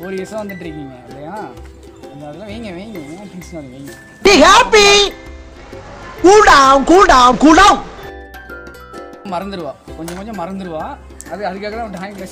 4 இயர்ஸாக வந்துட்டு இருக்கீங்க இல்லையா? அந்த அதெல்லாம் வைங்க டென்ஷன் வைங்க. Be happy. Cool down. மறந்துடுவா, கொஞ்சம் மறந்துடுவா. அதுக்காக தான் ட்ராயிங் கிளாஸ்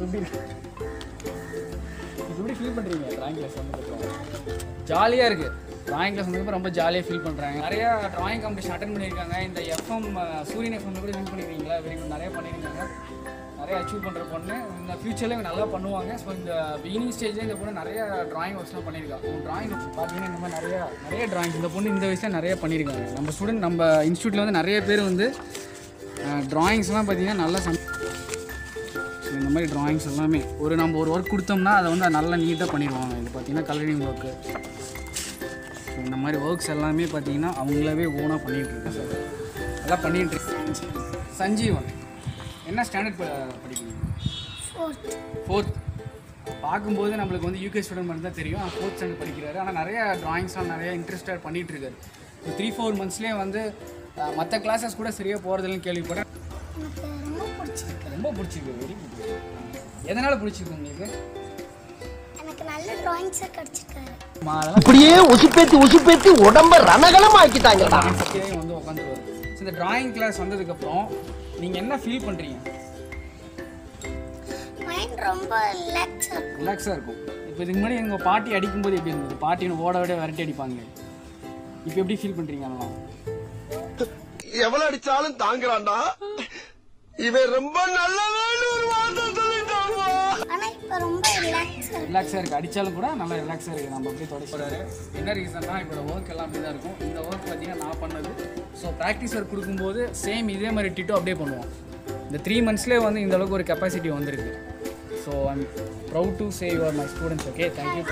எப்படி ஃபீல் பண்ணுறீங்க? ட்ராயிங் கிளாஸ் வந்து ஜாலியாக இருக்குது. ட்ராயிங் கிளாஸ் வந்து ரொம்ப ஜாலியாக ஃபீல் பண்ணுறாங்க. நிறையா ட்ராயிங் காம்படிஷன் அட்டன் பண்ணியிருக்காங்க. இந்த எஃப்எம் சூரியன் எஃப்எம்ல கூட வின் பண்ணியிருக்கீங்களா? Very good. நிறையா பண்ணியிருக்காங்க. நிறைய அச்சீவ் பண்ணுற பொண்ணு இந்த ஃப்யூச்சரில் நல்லா பண்ணுவாங்க. ஸோ இந்த பிகினிங் ஸ்டேஜில் இந்த பொண்ணு நிறைய ட்ராயிங் ஒர்க்ஸ்லாம் பண்ணியிருக்காங்க. ட்ராயிங் ஒர்க்ஸ் பார்த்தீங்கன்னா இந்த மாதிரி நிறைய ட்ராயிங்ஸ் இந்த பொண்ணு இந்த வயசில் நிறைய பண்ணியிருக்காங்க. நம்ம ஸ்டூடெண்ட் நம்ம இன்ஸ்டியூட்டில் வந்து நிறைய பேர் வந்து ட்ராயிங்ஸ்லாம் பார்த்தீங்கன்னா நல்லா இந்த மாதிரி ட்ராயிங்ஸ் எல்லாமே நம்ம ஒரு ஒர்க் கொடுத்தோம்னா அதை வந்து நல்லா நீட்டாக பண்ணிடுவாங்க. இது பார்த்தீங்கன்னா கலரிங் ஒர்க்கு, இந்த மாதிரி ஒர்க்ஸ் எல்லாமே பார்த்தீங்கன்னா அவங்களாவே ஓனாக பண்ணிகிட்ருக்கேன் சார். எல்லாம் பண்ணிகிட்ருக்கேன். சஞ்சீவன் என்ன ஸ்டாண்டர்ட் படிக்கிறீங்க? 4th. பார்க்கும்போது நம்மளுக்கு வந்து யூகே ஸ்டூடெண்ட் மட்டும் தான் தெரியும். 4th ஸ்டாண்டர்ட் படிக்கிறாரு. ஆனால் நிறைய ட்ராயிங்ஸ்லாம் நிறைய இன்ட்ரெஸ்டாக பண்ணிகிட்ருக்காரு. 3-4 மந்த்ஸ்லேயே வந்து மற்ற கிளாஸஸ் கூட சரியாக போகிறதுலன்னு கேள்விப்பட்டேன். ரொம்ப பிடிச்சிருக்கு. Very good. எதனால் பிடிச்சிருக்கு உங்களுக்கு? எனக்கு நல்ல ட்ராயிங்ஸை கிடச்சிருக்காரு. அப்படியே உசுப்பேத்தி உடம்ப ரணகலம் ஆக்கிட்டாங்க. வந்து உட்காந்துருவாரு. இந்த ட்ராயிங் கிளாஸ் வந்ததுக்கப்புறம் நீங்கள் என்ன ஃபீல் பண்ணுறீங்க? மைண்ட் ரொம்ப ரிலாக்ஸாக இருக்கும். இப்போ இதுக்கு முன்னாடி எங்கள் பாட்டி அடிக்கும்போது எப்படி இருந்தது? பாட்டியை ஓட விரட்டி அடிப்பாங்க. இப்போ எப்படி ஃபீல் பண்ணுறீங்க? அதெல்லாம் எவ்வளவு அடிச்சாலும் தாங்குறான்டா இவன். ரொம்ப ரிலாக்ஸாக இருக்குது. அடித்தாலும் கூட நல்லா ரிலாக்ஸாக இருக்குது. நம்ம அப்படியே தொடச்சுறாரு. என்ன ரீசன்னா இப்போ ஒர்க் எல்லாம் அப்படி தான் இருக்கும். இந்த ஒர்க் பார்த்தீங்கன்னா நான் பண்ணது. ஸோ ப்ராக்டிஸ் ஒர்க் கொடுக்கும்போது சேம் இதே மாதிரி டிட்டோ அப்படியே பண்ணுவோம். இந்த 3 மந்த்ஸ்லேயே வந்து இந்த அளவுக்கு ஒரு கெப்பாசிட்டி வந்திருக்கு. So I'm proud to say you are my students. Okay, thank you.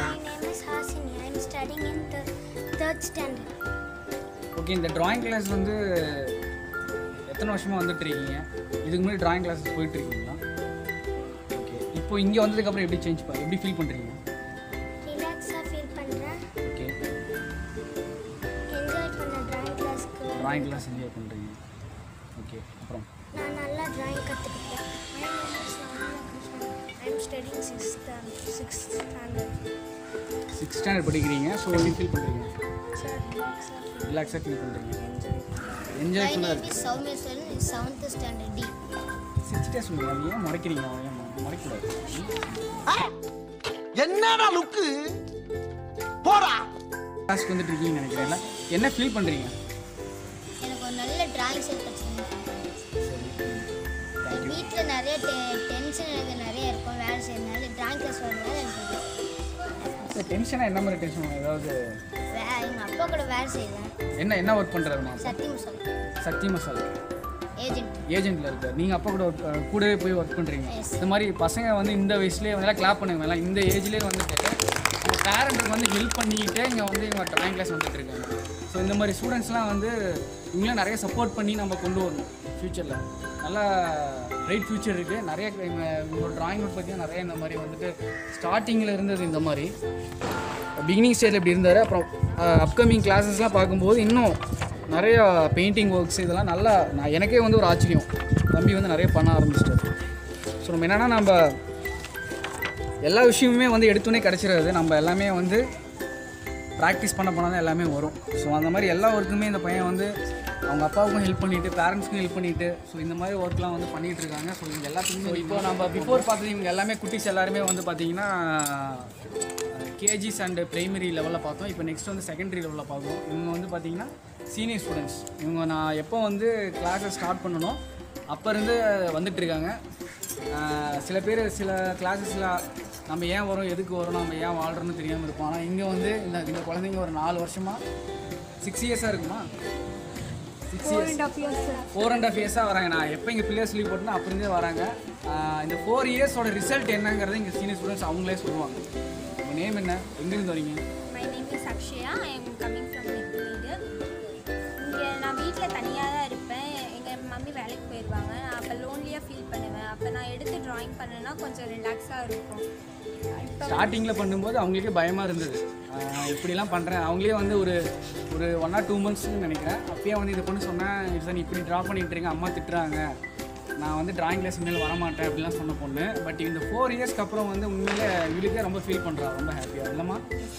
Okay, இந்த ட்ராயிங் கிளாஸ் வந்து எத்தனை வருஷமாக வந்துட்டுருக்கீங்க? இதுக்கு முன்னாடி ட்ராயிங் கிளாஸஸ் போயிட்டுருக்கீங்களா? ஓகே, இப்போ இங்கே வந்ததுக்கப்புறம் எப்படி ஃபீல் பண்ணுறீங்க? ரிலாக்ஸாக ஃபீல் பண்ணுறேன். ஓகே, என்ஜாய் பண்ண ட்ராயிங் கிளாஸ் என்ஜாய் பண்ணுறீங்க. ஓகே, அப்புறம் நான் நல்லா ட்ராயிங் கற்றுக்கிட்டேன். ஐம் ஸ்டடிங் 6th ஸ்டாண்டர்ட் படிக்கிறீங்க. ஸோ எப்படி ஃபீல் பண்ணுறீங்க? ரிலாக்ஸாக ஃபீல் பண்ணுறீங்க. என்ஜாய் பண்ண Soumya sir 7th standard D. 6 சொல்லுங்க. அது ஏன் மறைக்கிறீங்க? மறைக்கூடாது. என்னடா லுக்கு போடா. கிளாஸ்க்கு வந்துட்டு இருக்கீங்கன்னு நினைக்கிறேன். என்ன ஃபீல் பண்ணுறீங்க? எனக்கு ஒரு நல்ல டிராயிங் செட் வச்சுருந்தேன். வீட்டில் நிறைய டென்ஷன் எனக்கு நிறைய இருக்கும். வேலை செய்யறதுனால டிராயிங் கிளாஸ் வரதுனால எனக்கு டென்ஷனாக என்ன மாதிரி டென்ஷன்? ஏதாவது எங்கள் அப்பா கூட வேலை செய்வேன். என்ன ஒர்க் பண்ணுறாருமா? சக்தி மசாலா ஏஜென்ட்டில் இருக்கார். நீங்கள் அப்பா கூடவே போய் ஒர்க் பண்ணுறீங்க. இந்த மாதிரி பசங்க வந்து இந்த வயசுலேயே வந்து கிளாப் பண்ணுங்க. எல்லாம் இந்த ஏஜ்லேயே வந்துட்டு அவங்க பேரண்ட்டுக்கு வந்து ஹெல்ப் பண்ணிக்கிட்டே இங்கே வந்து இவங்க ட்ராயிங் கிளாஸ் வந்துட்டு இருக்காங்க. ஸோ இந்த மாதிரி ஸ்டூடெண்ட்ஸ்லாம் வந்து இவங்களாம் நிறைய சப்போர்ட் பண்ணி நம்ம கொண்டு வரணும். ஃப்யூச்சரில் நல்லா பிரைட் ஃப்யூச்சர் இருக்குது. நிறைய உங்களோட ட்ராயிங் ஒர்க் பார்த்தீங்கன்னா நிறைய இந்த மாதிரி வந்துட்டு ஸ்டார்டிங்கில் இருந்தது இந்த மாதிரி பிகினிங் ஸ்டேஜில் இப்படி இருந்தார். அப்புறம் அப்கமிங் கிளாஸஸ்லாம் பார்க்கும்போது இன்னும் நிறையா பெயிண்டிங் ஒர்க்ஸ் இதெல்லாம் நல்லா எனக்கே வந்து ஒரு ஆச்சரியம். தம்பி வந்து நிறைய பண்ண ஆரம்பிச்சிட்டார். ஸோ நம்ம என்னென்னா நம்ம எல்லா விஷயமுமே வந்து எடுத்தோன்னே கிடச்சிடாது. நம்ம எல்லாமே வந்து ப்ராக்டிஸ் பண்ண போனால் தான் எல்லாமே வரும். ஸோ அந்த மாதிரி எல்லா ஒர்க்குமே இந்த பையன் வந்து அவங்க அப்பாவுக்கும் ஹெல்ப் பண்ணிவிட்டு பேரண்ட்ஸ்க்கும் ஹெல்ப் பண்ணிவிட்டு ஸோ இந்த மாதிரி ஒர்க்லாம் வந்து பண்ணிகிட்டு இருக்காங்க. ஸோ இவங்க எல்லாத்துக்குமே இப்போ நம்ம பிஃபோர் பார்த்தது இவங்க எல்லாமே குட்டிஸ் எல்லாருமே வந்து பார்த்திங்கன்னா கேஜிஸ் அண்டு ப்ரைமரி லெவலில் பார்த்தோம். இப்போ நெக்ஸ்ட் வந்து செகண்டரி லெவலில் பார்க்குறோம். இவங்க வந்து பார்த்திங்கன்னா சீனியர் ஸ்டூடெண்ட்ஸ். இவங்க நான் எப்போ வந்து கிளாஸை ஸ்டார்ட் பண்ணணும் அப்போ இருந்து வந்துட்டுருக்காங்க. சில பேர் சில கிளாஸஸில் நம்ம ஏன் வரோம், எதுக்கு வரோம், நம்ம ஏன் வாழ்கிறோன்னு தெரியாமல் இருப்போம். ஆனால் இங்கே வந்து இந்த குழந்தைங்க ஒரு 4 வருஷமாக 6 இயர்ஸாக இருக்குமா? 4.5 இயர்ஸாக வராங்க. நான் எப்போ இங்கே பிள்ளையர் சொல்லி போட்டோன்னா அப்போ இருந்தே வராங்க. இந்த 4 இயர்ஸோட ரிசல்ட் என்னங்கிறத இங்கே சீனியர் ஸ்டூடெண்ட்ஸ் அவங்களே சொல்லுவாங்க. உங்கள் நேம் என்ன? எங்கேருந்து வரீங்க? My name is Akshaya. I am coming from நெக்லீடு. இங்கே நான் வீட்டில் தனியாக தான் இருப்பேன். எங்கள் மம்மி வேலைக்கு போயிடுவாங்க. நான் அப்போ லோன்லியாக ஃபீல் பண்ணுவேன். அப்போ நான் எடுத்து ட்ராயிங் பண்ணேன்னா கொஞ்சம் ரிலாக்ஸாக இருக்கும். ஸ்டார்டிங்கில் பண்ணும்போது அவங்களுக்கே பயமாக இருந்தது. இப்படிலாம் பண்ணுறேன். அவங்களே வந்து ஒரு 1 or 2 monthsன்னு நினைக்கிறேன். அப்பயே வந்து இதை பொண்ணு சொன்னேன், சார் இப்படி ட்ரா பண்ணிட்டுருங்க, அம்மா திட்டுறாங்க, நான் வந்து டிராயிங் கிளாஸ் மேலே வரமாட்டேன் அப்படிலாம் சொன்ன பொண்ணு. பட் இந்த 4 இயர்ஸ்க்கு அப்புறம் வந்து உண்மையிலே இவளுக்கே ரொம்ப ஃபீல் பண்ணுறா, ரொம்ப ஹாப்பியாக இல்லைம்மா?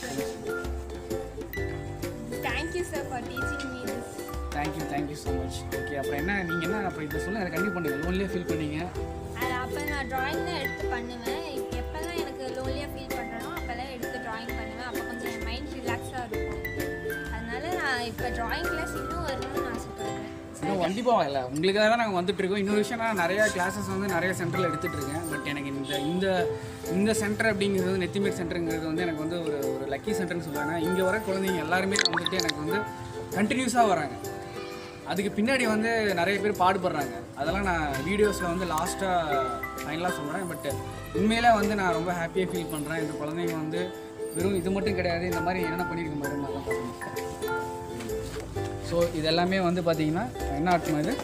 Thank you sir for teaching me this. Thank you so much. Okay, அப்புறம் என்ன நீங்கள் என்ன அப்புறம் இதை சொல்ல எனக்கு கண்டிப்பாக பண்ணுங்க. லோன்லேயே ஃபீல் பண்ணீங்க? அது அப்போ நான் ட்ராயிங் தான் எடுத்து பண்ணுவேன். எப்போல்லாம் எனக்கு லோன்லியாக ஃபீல் பண்ணுறேனோ அப்போல்லாம் எடுத்து ட்ராயிங் பண்ணுவேன். அப்போ கொஞ்சம் என் மைண்ட் ரிலாக்ஸாக இருக்கும். அதனால நான் இப்போ ட்ராயிங் கிளாஸ் இன்னும் வரணும்னு ஆசைப்படுறேன். இன்னும் கண்டிப்பாக வரல, உங்களுக்காக தான் நாங்கள் வந்துட்டுருக்கோம். இன்னொரு விஷயம், நான் நிறையா கிளாஸஸ் வந்து நிறைய சென்டரில் எடுத்துகிட்டு இருக்கேன். பட் எனக்கு இந்த சென்டர் அப்படிங்கிறது நெத்திமேட் சென்டருங்கிறது வந்து எனக்கு வந்து ஒரு லக்கி சென்டர்னு சொல்லுவாங்க. இங்கே வர குழந்தைங்க எல்லாருமே வந்துட்டு எனக்கு வந்து கண்டினியூஸாக வராங்க. அதுக்கு பின்னாடி வந்து நிறைய பேர் பாடுபடுறாங்க. அதெல்லாம் நான் வீடியோஸில் வந்து லாஸ்ட்டாக ஃபைனலாக சொல்கிறேன். பட் உண்மையிலே வந்து நான் ரொம்ப ஹாப்பியாக ஃபீல் பண்ணுறேன். இந்த குழந்தைங்க வந்து வெறும் இது மட்டும் கிடையாது, இந்த மாதிரி என்னென்ன பண்ணியிருக்க மாதிரி நல்லா பார்க்கணும். ஸோ இது எல்லாமே வந்து பார்த்தீங்கன்னா என்ன ஆர்ட்மா? இது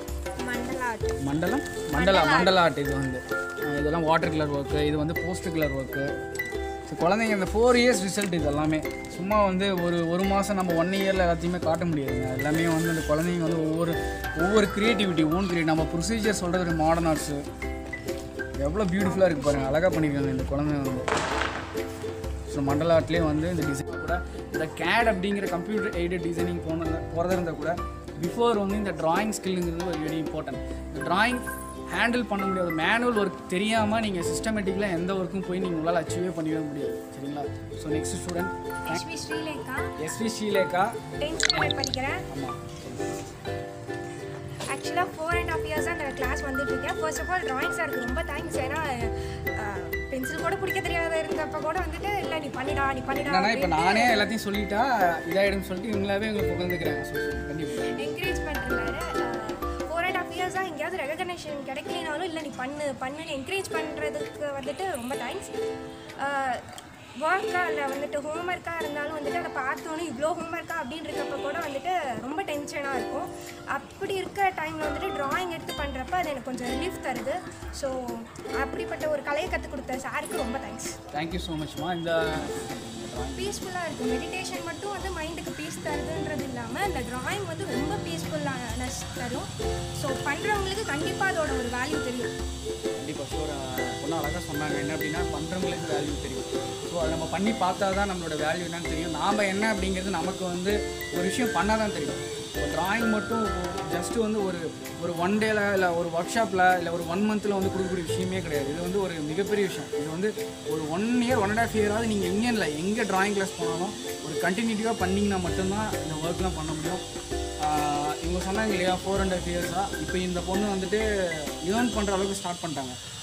மண்டல ஆர்ட். இது வந்து இதெல்லாம் வாட்டர் கலர் ஒர்க்கு, இது வந்து போஸ்ட் கலர் ஒர்க்கு. ஸோ குழந்தைங்க இந்த 4 இயர்ஸ் ரிசல்ட் இது எல்லாமே சும்மா வந்து ஒரு மாதம் நம்ம 1 இயரில் எல்லாத்தையுமே காட்ட முடியாதுங்க. எல்லாமே வந்து இந்த குழந்தைங்க வந்து ஒவ்வொரு க்ரியேட்டிவிட்டி ஓன் கிரியேட் நம்ம ப்ரொசீஜர் சொல்கிறது மாடர்ன் ஆர்ட்ஸு எவ்வளோ பியூட்டிஃபுல்லாக இருக்குது பாருங்கள், அழகாக பண்ணியிருக்காங்க இந்த குழந்தைங்க வந்து. ஸோ மண்டல ஆர்ட்லேயே வந்து இந்த டிசைன் கூட இந்த கேட் அப்படிங்கிற கம்ப்யூட்டர் எய்டட் டிசைனிங் போகிறதா இருந்தால் கூட பிஃபோர் வந்து இந்த ட்ராயிங் ஸ்கில்லுங்கிறது ஒரு வெரி இம்பார்ட்டன்ட். இந்த ட்ராயிங் ஹேண்டில் பண்ண முடியாது, மேனுவல் ஒர்க் தெரியாமல் நீங்கள் சிஸ்டமேட்டிக்கலாக எந்த ஒர்க்கும் போய் நீங்கள் உங்களால் அச்சீவே பண்ணிடவே முடியாது. சரிங்களா? So next student SV Srilekha 10th standard படிக்கிறேன். ஆமாம். ஆக்சுவலாக 4.5 இயர்ஸாக அந்த கிளாஸ் வந்துட்டு இருக்கேன். ஃபர்ஸ்ட் ஆஃப் ஆல் டிராயிங் சாருக்கு ரொம்ப தேங்க்ஸ். ஏன்னா பென்சில் கூட பிடிக்க தெரியாத இருந்தப்போ கூட வந்துட்டு இல்லை நீ பண்ணிடா என்னன்னா இப்போ நானே எல்லாத்தையும் சொல்லிட்டா இதாகிடும்னு சொல்லிட்டு இவங்களாவே எங்களுக்கு புகழ்ந்துக்கிறாங்க. கண்டிப்பாக என்கரேஜ் பண்ணுறாரு. 4.5 இயர்ஸாக எங்கேயாவது ரெகக்னேஷன் கிடைக்கலனாலும் இல்லை நீ பண்ணுன்னு என்கரேஜ் பண்ணுறதுக்கு வந்துட்டு ரொம்ப தேங்க்ஸ். ஒர்க்காக இல்லை வந்துட்டு ஹோம்ஒர்க்காக இருந்தாலும் வந்துட்டு அதை பார்த்தோன்னே இவ்வளோ ஹோம்ஒர்க்கா அப்படின்னு இருக்கப்போ கூட வந்துட்டு ரொம்ப டென்ஷனாக இருக்கும். அப்படி இருக்கிற டைமில் வந்துட்டு ட்ராயிங் எடுத்து பண்ணுறப்ப அது எனக்கு கொஞ்சம் ரிலீஃப் தருது. ஸோ அப்படிப்பட்ட ஒரு கலையை கற்றுக் கொடுத்த சாருக்கு ரொம்ப தேங்க்ஸ். Thank you so மச்மா. இந்த பீஸ்ஃபுல்லாக இருக்கும். மெடிடேஷன் மட்டும் வந்து மைண்டுக்கு பீஸ் தருதுன்றது இல்லாமல் இந்த ட்ராயிங் வந்து ரொம்ப பீஸ்ஃபுல்லானஸ் தரும். ஸோ பண்ணுறவங்களுக்கு கண்டிப்பாக அதோட ஒரு வேல்யூ தெரியும். கண்டிப்பாக ஷோர். பொண்ணு அழகாக சொன்னாங்க என்ன அப்படின்னா பண்ணுறவங்களுக்கு வேல்யூ தெரியும். ஸோ அதை நம்ம பண்ணி பார்த்தா தான் நம்மளோட வேல்யூ என்னன்னு தெரியும். நாம் என்ன அப்படிங்கிறது நமக்கு வந்து ஒரு விஷயம் பண்ணால் தான் தெரியும். இப்போ ட்ராயிங் மட்டும் ஜஸ்ட்டு வந்து ஒரு 1 டேல இல்லை ஒரு ஒர்க் ஷாப்பில் இல்லை ஒரு 1 மந்தில் வந்து கொடுக்கக்கூடிய விஷயமே கிடையாது. இது வந்து ஒரு மிகப்பெரிய விஷயம். இது வந்து ஒரு 1 இயர் 1.5 இயராவது நீங்கள் எங்கே ட்ராயிங் கிளாஸ் போனாலும் ஒரு கண்டினியூட்டிவாக பண்ணிங்கன்னா மட்டும்தான் இந்த ஒர்க்லாம் பண்ண முடியும். இவங்க சொன்னாங்க இல்லையா 4.5 இயர்ஸாக இப்போ இந்த பொண்ணு வந்துட்டு ஏர்ன் பண்ணுற அளவுக்கு ஸ்டார்ட் பண்ணிட்டாங்க.